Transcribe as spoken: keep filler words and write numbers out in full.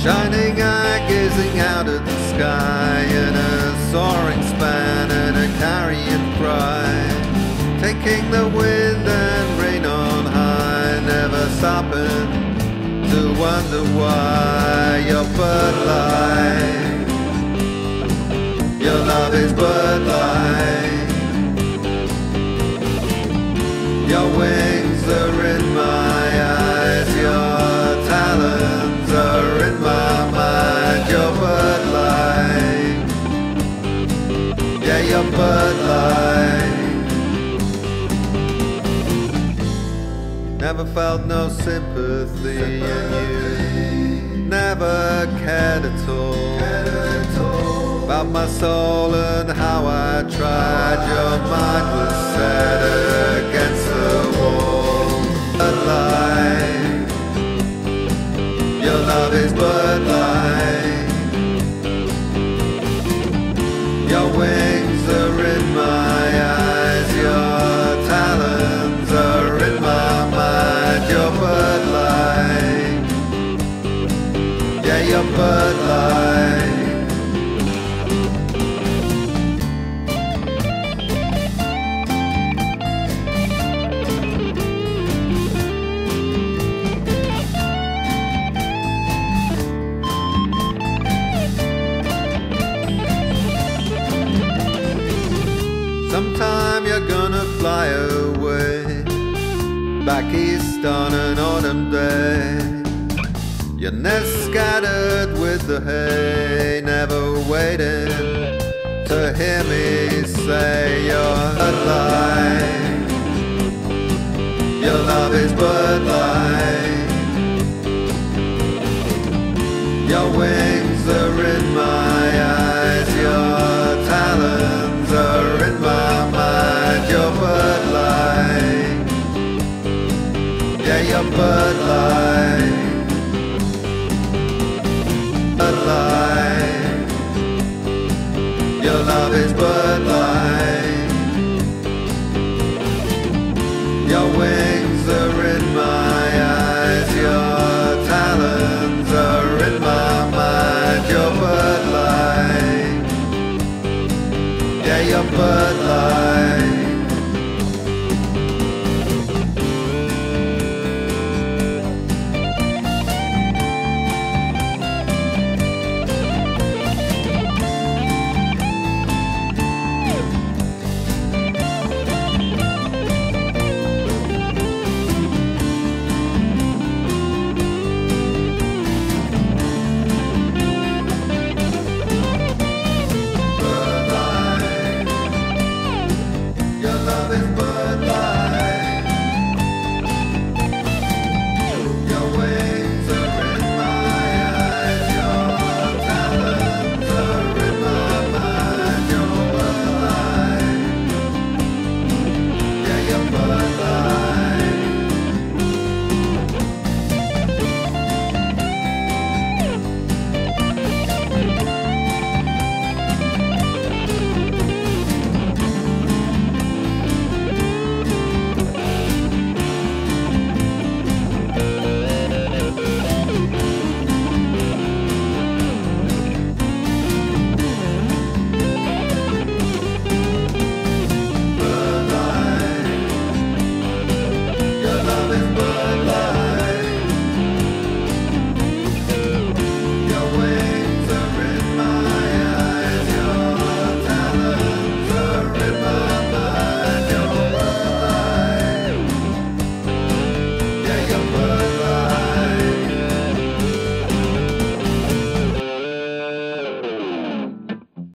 shining eye gazing out at the sky in a soaring span and a carrion cry, taking the wind and rain on high, never stopping to wonder why. Your birdlike, your love is birdlike, your wings are in my eyes, your talons are in my mind. Your birdlike, yeah, your birdlike. Never felt no sympathy in you, never cared at all about my soul and how I tried. Your mind was set against the wall. Birdlike, your love is birdlike, your wings are in my eyes, your talons are in my mind. Your birdlike, yeah, your birdlike. Sometime you're gonna fly away, back east on an autumn day. Your nest scattered with the hay, never waiting to hear me say you're birdlike, your love is birdlike, your wings